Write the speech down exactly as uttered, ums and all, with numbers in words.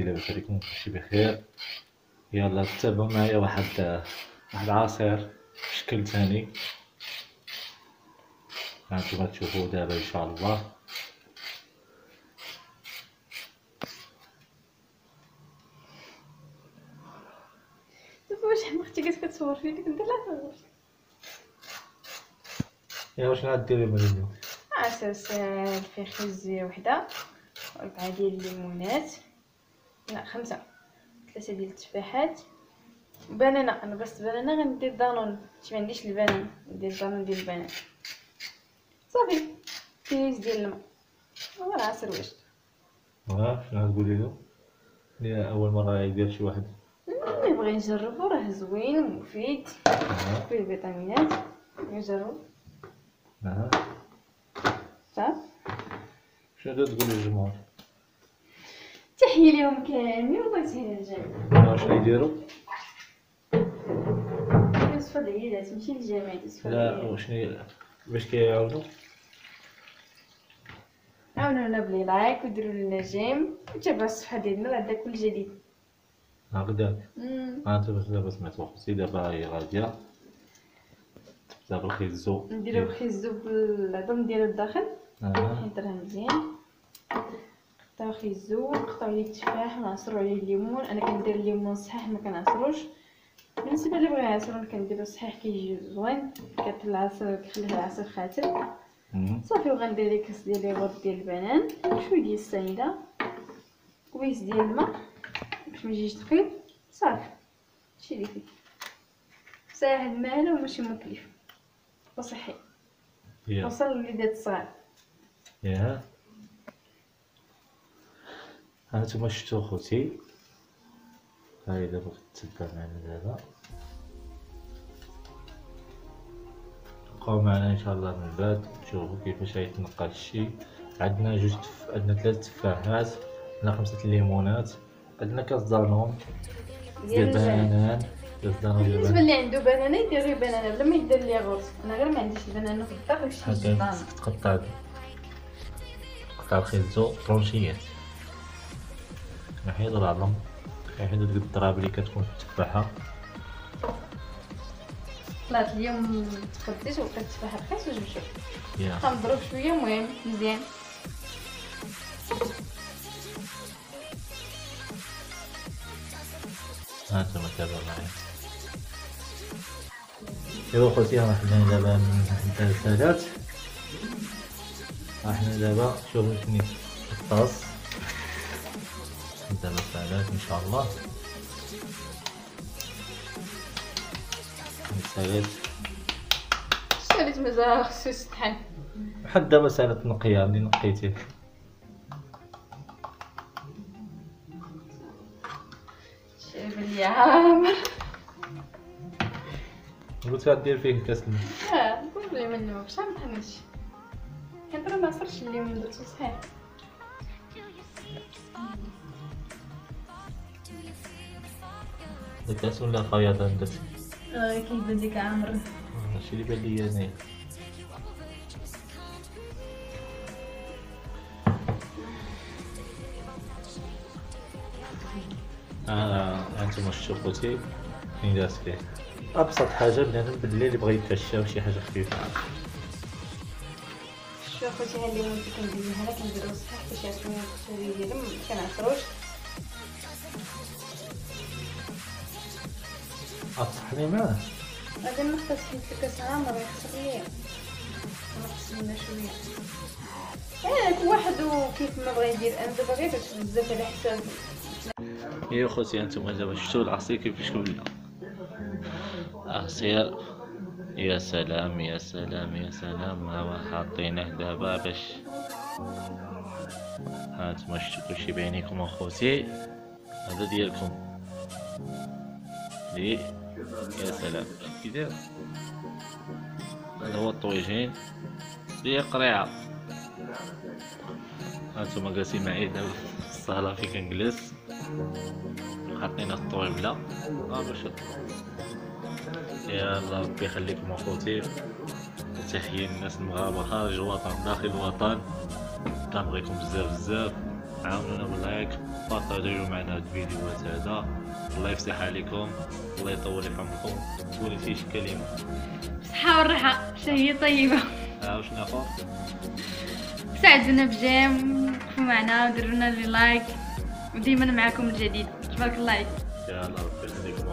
لاباس عليكم كلشي بخير. يلا تابعوا معايا واحد واحد عصير بشكل ثاني هانتوما تشوفوه دابا ان شاء الله. واش حمقتي كنت كتصور فيا كنت ندير لها تصور. ايوا شنو غديري مريم؟ عصير ساهل فيه خزيه وحده وربعه ديال الليمونات، لا خمسه، ثلاثه ديال التفاحات، بنانه. انا بس بنانه غندير دانون، حيت ما عنديش البنان، ندير دانون ديال البنان صافي. كيس ديال الماء هو العصير واجد. ها شنو غتقولي له؟ هي اول مره يدير شي واحد اللي بغى يجربو راه زوين ومفيد فيه فيتامينات، يجرب. اها صافي شنو تقولي للجمهور؟ تحيه ليهم كاملين والله يسهل الجميع. شنو يديروا؟ يوصفوا العيالات ماشي الجامع، يوصفوا لا العيالات. وشنو باش كيعاونوا؟ عاونونا بلي لايك وديروا لنا جيم وتابعوا الصفحه ديالنا، راه عندنا كل جديد. هكذاك امم هانت باش دابا سمعتو اختي دابا هي غاديه تبدا بالخيزو نديرو الخيزو بالعظم ديالو الداخل، اه نحيدرها مزيان، نقطعو خيزو، نقطعو عليه التفاح ونعصرو عليه الليمون. انا كندير الليمون صحيح ما كنعصروش، بالنسبه اللي بغى يعصرو كنديرو صحيح كيجي زوين، كتطلع العصير كيخليه العصير خاتر صافي. وغندير ليه كاس ديال الياغورت ديال البنان، شويه ديال السنيده، كويس ديال الماء باش ما يجيش ثقيل صافي. هادشي اللي فيه ساهل ماهل وماشي مكلف وصحي، يا وصل للوليدات الصغار. يا هانتوما شفتو خوتي، هاي دابا كتبع معنا دابا، بقاو معنا ان شاء الله من بعد تشوفوا كيفاش غيتنقى هادشي. عندنا جوج تف... عندنا ثلاث تفاحات، عندنا خمسة ليمونات، عندنا كاس دانون ديال البنان، كاس دانون ديال بالنسبه البنان. اللي عنده بنانه يدير غير بنانه بلا ما يدير الياغورت. انا غير ما عنديش البنانه في الدار باش هكا يجي طعم. تقطع تقطع الخيزو طرونشيات، كنحيد العظم، كنحيد ديك الضراب اللي كتكون في التفاحة. طلعت اليوم تقديت وبقيت التفاحه رخيص وجبت يا كنضرب شويه المهم مزيان. هانتوما تابعوا معايا. ايوا خوتي راه حنا دابا نحضر السالات، راه حنا دابا شوفو شني الطاس، دابا السالات ان شاء الله. السالات شريت مازال خصو يسطحن بحال دابا سالات نقيه اللي نقيتيه. شايف لي عامر قلت غدير فيه كاس الماء. اه نقول بلي منه باش ما نطحنش، كنت راه ما عصرتش الليمون درتو صحيح. الكاس ولا خياطة درت؟ اه كيبان ديك عامر. هادشي اللي بان ليا انايا. اه هانتوما شفتو خوتي فين دازت فيه ابسط حاجه بنادم بالليل اللي بغى يتعشى وشي حاجه خفيفه. شوف خوتي ها الليمون اللي كندير هنا كنديرو صحيح باش يعطينا التسويه ديالهم، ما كنعصروش. غتطحني معاه غادي نقص حيت الكاس عامر يخسر ليا، نقص منه شويه. اه كل واحد وكيف ما بغى يدير، انا دابا غير درت بزاف على حساب. يا خوتي هانتوما دابا شفتو العصير كيفاش ولا عصير. يا سلام يا سلام يا سلام، ها هو حاطينه دابا باش هانتوما شفتو كلشي بعينيكم اخوتي. هذا ديالكم لي يا سلام كي داير. هذا هو الطويجين ديال قريعه. هانتوما جالسين معايا دابا في الصاله فين كنجلس، حاطين الطويبله ها باش يلا ربي يخليكم اخوتي. تحية للناس المغاربة خارج الوطن داخل الوطن، كنبغيكم بزاف بزاف. عاونونا باللايك، بارطاجيو معنا هاد الفيديوهات هذا. الله يفتح عليكم، الله يطول في عمركم. قولي شي كلمه. بصحة والراحة، شهية طيبة. اه وشنو اخر؟ ساعدونا بجيم، وقفوا معنا وديروا لنا لي لايك، وديما معاكم الجديد. تبارك الله عليك. يا الله ربي يخليك.